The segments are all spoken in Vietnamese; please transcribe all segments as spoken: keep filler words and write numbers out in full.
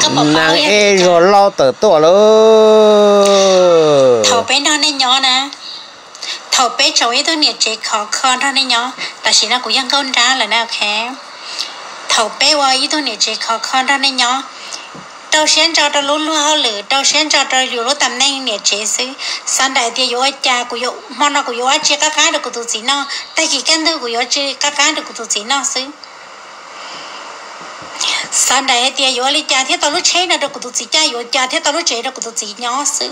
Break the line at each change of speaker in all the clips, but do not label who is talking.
nàng e rồi lo tờ tổ luôn
thầu bé nó nên nhỏ nè thầu bé cháu ấy tôi nhiệt chế khó khăn đó nên nhỏ ta chỉ là của dân con ra là nào khác thầu bé qua ý tôi nhiệt chế khó khăn đó nên nhỏ đầu先找到路路好了đầu先找到有路tầm nên nhiệt chế xứ sáng đại thì có cha của có món nào của có chế các cái được của tụi chị nó tại khi cái thứ của có chế các cái được của tụi chị nó xứ sáng đại thì có lý cha thì tao lúc chế nó được của tụi chị cha có cha thì tao lúc chế được của tụi chị nhỏ xứ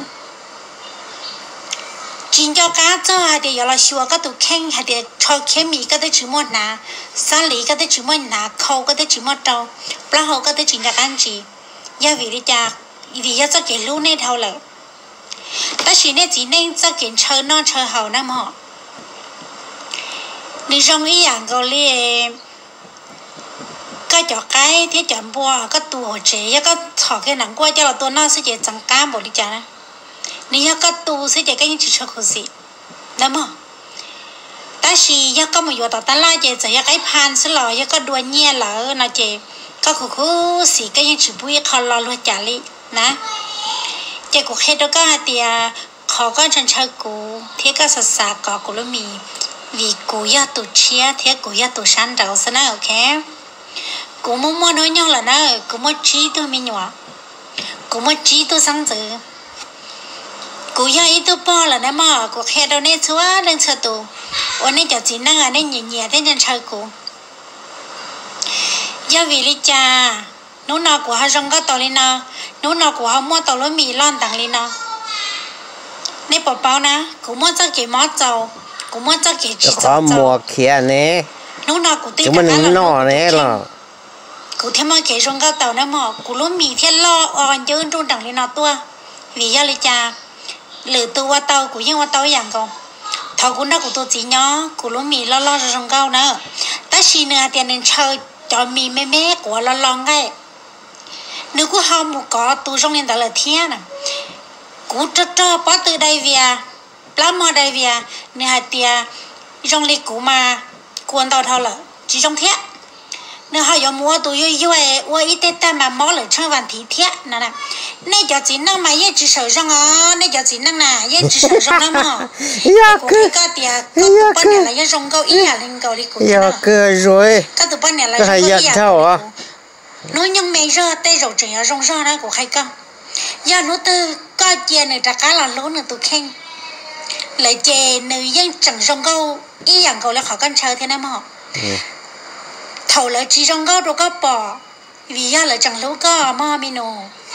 chính cho cá cho hay thì có là xua cái tụi khen hay thì cho khen mì cái tụi chỉ muốn nà sáng lý cái tụi chỉ muốn nà khâu cái tụi chỉ muốn trâu bao hậu cái tụi chỉ là ăn gì giờ vì đi cha vì giờ cho cái lúa này thâu lợ ta chỉ nên chỉ nên cho cái chơi non chơi hậu năm họ đi trong ý dạng gọi là cái chợ cái thế chợ bùa cái tù hồ chế cái thọ cái nắng qua cho là tôi nó sẽ chỉ chẳng cá bộ đi cha nè nếu cái tù sẽ chỉ cái những chuyện khó gì đúng không ta chỉ giờ có một vụ ta la chỉ chỉ cái pan sẽ lo giờ có đua nhẹ lỡ nó chỉ có khu khu xí cái những chuyện bùi khó lo luôn trả lý nè chỉ cuộc hết đó có hai tia khó có chân chơi cũ thế có sạch sạch có cũ luôn mì vì cũ giờ tụ chia thế cũ giờ tụ sáng đầu sẽ nói ok cũ muốn mua nói nhau là nó cũ muốn chi tôi mình nhỏ cũ muốn chi tôi sáng giờ cũ giờ ít tôi bỏ là nó mà cuộc hết đó nên xóa nên xóa tụ ôn nên cho chị năng à nên nhẹ nhẹ thế chân chơi cũ giờ vì lý cha nấu nào của họ rong có tàu lên nào nấu nào của họ mua tàu lúa mì lon tặng lên nào nè bảo bảo nè cũng mua cho cái món dầu cũng mua cho cái chỉ
có mua kia nè
nấu nào của tôi
chúng mình nọ nè là
cũng thêm mà cái rong có tàu nè mà cũng lúa mì thiên lo on chơi trong tặng lên nào tua vì giờ lý cha lừa tôi qua tàu cũng như qua tàu dạng còn thầu cũng đã của tôi chỉ nhỏ cũng lúa mì lo lo rong cao nữa ta xin nữa tiền nên chơi cho mì mê mê của lo lon cái nếu có hông một có tu trong nên đó là thiên nè cú cho cho bắt từ đây về làm mà đây về nè hai tia trong lịch cũ mà cuốn tàu thao là chỉ trong thiết nè họ có mua tu yêu yêu ấy ôi ít tết mà mỏ lại trong vạn thị thiết nè nè nè cho chỉ năng mà ye chỉ sợ rong á nè cho chỉ năng nè ye chỉ sợ rong lắm hả cú cái tia cái tụ bắt này là ye rong câu ít à linh câu đi cú
ya cơ rồi
cái tụ bắt này là rong câu ít à nói nhưng mày rơ tay rầu chỉ ở rong rơ đó của hai con giờ nó từ coi chè này trả cá là lúa nữa tụi khen lại chè nữ dân chẳng rong câu ý dạng câu là khó con chơi thế nào mà thầu lại chỉ rong câu rồi có bỏ vì giờ là chẳng lúa có mà mình nổ